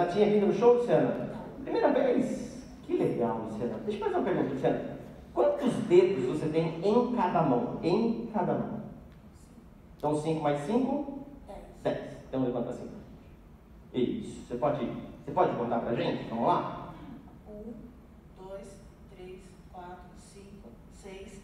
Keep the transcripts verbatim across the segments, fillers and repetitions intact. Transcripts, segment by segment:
tinha vindo no show, Luciana? Primeira vez? Que legal, Luciana. Deixa eu fazer uma pergunta, Luciana. Quantos dedos você tem em cada mão? Em cada mão. Então, cinco mais cinco? dez. Então, levanta assim. Isso. Você pode, você pode contar pra gente? Vamos lá? Um, dois, três, quatro, cinco, seis.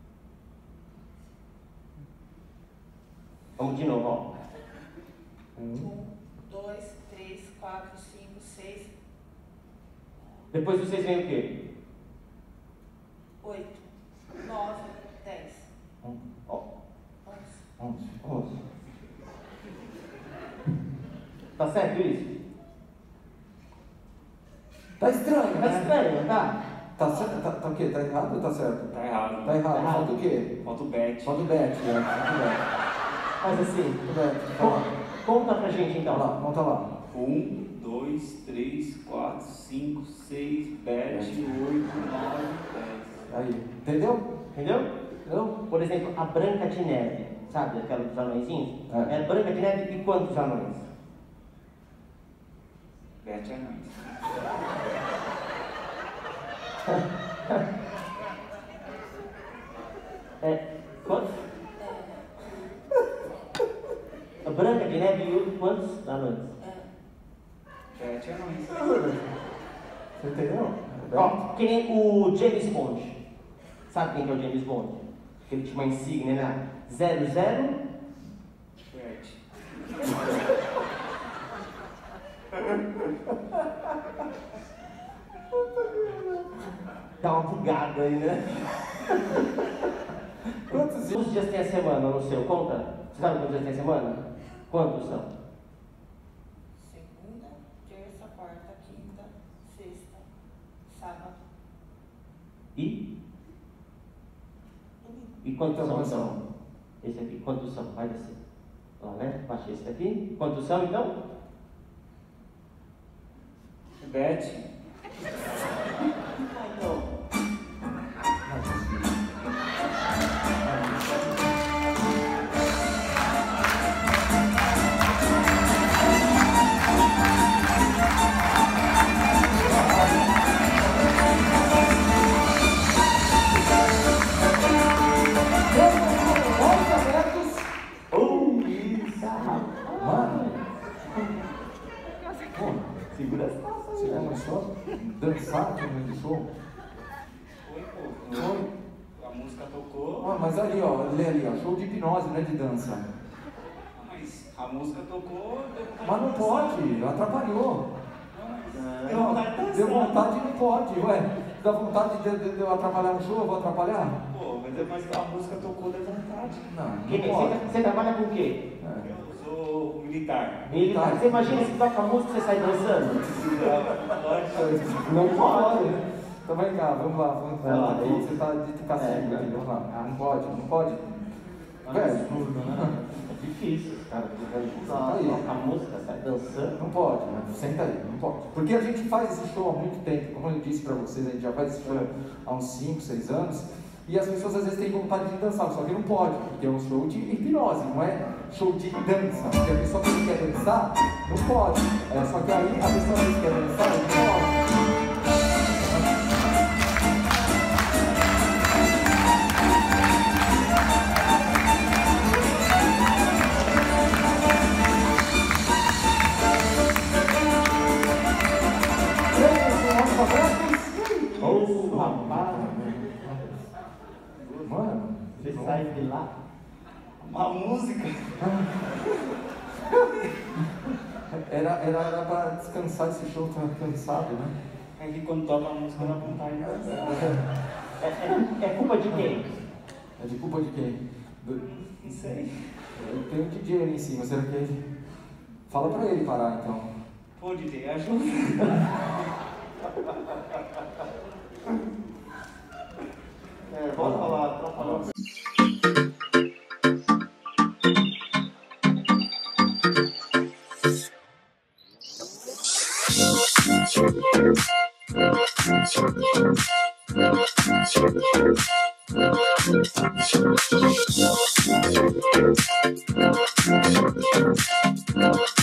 Vamos de novo, ó. Um, dois, três, quatro, cinco, seis. Depois vocês veem o quê? Oito, nove, dez. Um, ó. Onze. Onze. Onze. Tá certo isso? Tá estranho, Tá né? estranho, tá? Tá certo? Tá, tá o quê? Tá errado ou tá certo? Tá errado. Tá errado. Tá errado. Falta o quê? Falta o bet. Falta o bet, né? Falta o bet. Faz assim. O bet. Con- Conta pra gente então. Olha lá, conta lá. Um, dois, três, quatro, cinco, seis, bet, oito, nove, dez. Aí, entendeu? Entendeu? Entendeu? Por exemplo, a Branca de Neve, sabe aquela dos anõezinhos? É. É Branca de Neve e quantos anões? Bet é nóis. É, quantos? A Branca de Neve e quantos anões? Bet é nóis. Você entendeu? Ó, que nem o James Bond. Sabe quem que é o James Bond? Ele tinha uma insígnia, né? Zero, zero. Bet. Dá uma bugada aí, né? Quantos Quantos dias tem a semana no seu? Conta. Você sabe quantos dias tem a semana? Quantos são? Segunda, terça, quarta, quinta, sexta, sábado. E? Domingo. E quantos Então, são, são? então? Esse aqui, quantos são? Faz assim. Lá, né? Baixa esse daqui. Quantos são, então? Bet. Ah, então. Segura as calças Você aí. começou a dançar no meio do show? Foi, pô. Foi? A música tocou. Ah, mas ali, ó, lê ali, ó, show de hipnose, não é de dança. Mas a música tocou. Deu vontade Mas não de dançar. pode, atrapalhou. Não, mas Ah. deu vontade de dançar. Deu vontade e não pode, ué. Dá vontade de, de, de eu atrapalhar no show, eu vou atrapalhar? Pô, mas, mas a música tocou, deu vontade. Não, Que não nem- pode. Você, você trabalha com o quê? É. Eu sou militar. Militar. Você imagina se toca música e você sai dançando? Pode. Não pode. Então vem cá, vamos lá, vamos Vai lá, lá. aí. Você tá de castigo É, aqui, não. vamos lá. Não pode, não pode. Velho, É difícil, cara. Tá aí. Toca música, sai dançando. não pode, né? Senta aí, não pode. Porque a gente faz esse show há muito tempo, como eu disse pra vocês, a gente já faz esse show há uns cinco, seis anos. E as pessoas às vezes têm vontade de dançar, só que não pode, porque é um show de hipnose, não é show de dança. Porque a pessoa que quer dançar, não pode. É, só que aí a pessoa que quer dançar, não pode. Ô, rapaz. Mano, Você sai de lá. Uma música. era, era, era pra descansar esse show, tava cansado, né? É que quando toca a música dá vontade de dançar. É, é, é culpa de quem? É de culpa de quem? Do... Não sei. Eu tenho o D J ali em cima, será que ele... Fala pra ele parar então. Pô, D J, ajuda. É, volta lá, volta lá. We'll be right back.